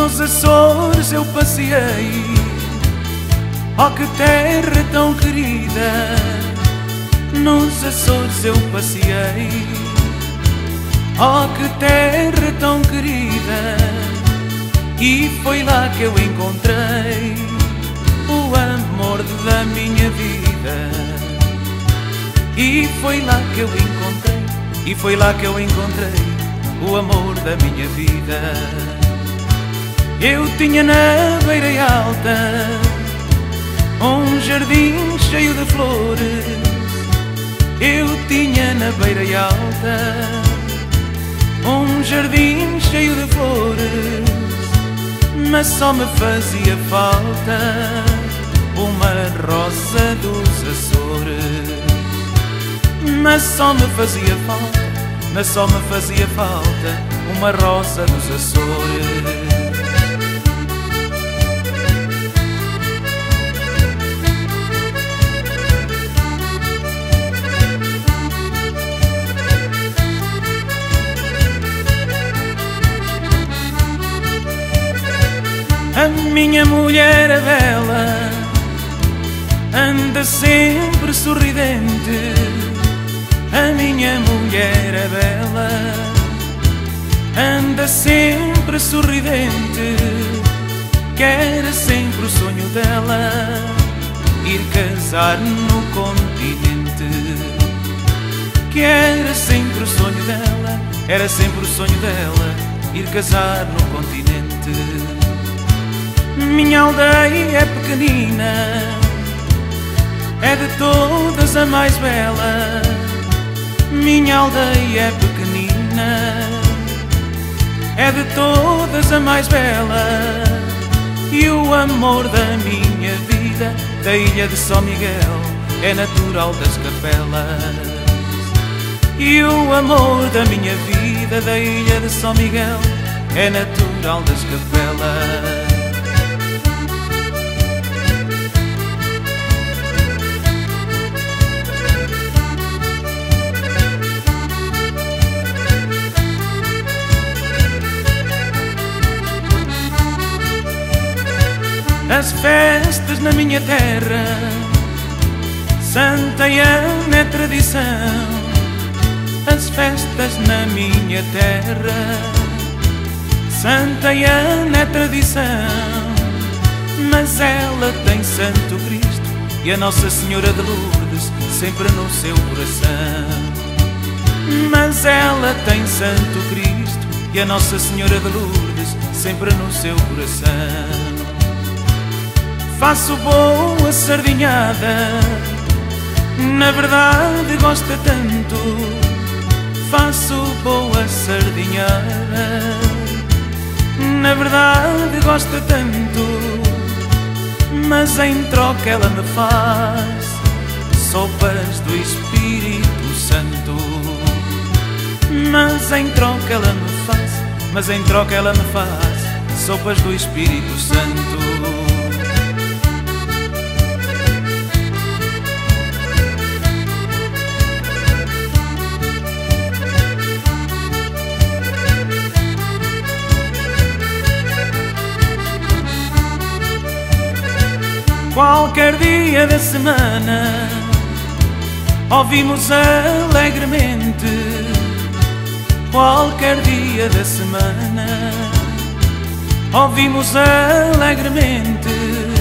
Nos Açores eu passei, oh que terra tão querida. Nos Açores eu passei, oh que terra tão querida. E foi lá que eu encontrei o amor da minha vida. E foi lá que eu encontrei, e foi lá que eu encontrei o amor da minha vida. Eu tinha na Beira Alta um jardim cheio de flores. Eu tinha na Beira Alta um jardim cheio de flores, mas só me fazia falta uma rosa dos Açores. Mas só me fazia falta, mas só me fazia falta uma rosa dos Açores. A minha mulher é bela, anda sempre sorridente. A minha mulher é bela, anda sempre sorridente. Quer sempre o sonho dela ir casar no continente. Que era sempre o sonho dela, era sempre o sonho dela ir casar no continente. Minha aldeia é pequenina, é de todas a mais bela. Minha aldeia é pequenina, é de todas a mais bela. E o amor da minha vida, da ilha de São Miguel, é natural das Capelas. E o amor da minha vida, da ilha de São Miguel, é natural das Capelas. As festas na minha terra, Santa Ana é tradição. As festas na minha terra, Santa Ana é tradição. Mas ela tem Santo Cristo e a Nossa Senhora de Lourdes sempre no seu coração. Mas ela tem Santo Cristo e a Nossa Senhora de Lourdes sempre no seu coração. Faço boa sardinhada, na verdade gosta tanto. Faço boa sardinhada, na verdade gosta tanto. Mas em troca ela me faz sopas do Espírito Santo. Mas em troca ela me faz, mas em troca ela me faz sopas do Espírito Santo. Qualquer dia da semana ouvimos alegremente. Qualquer dia da semana ouvimos alegremente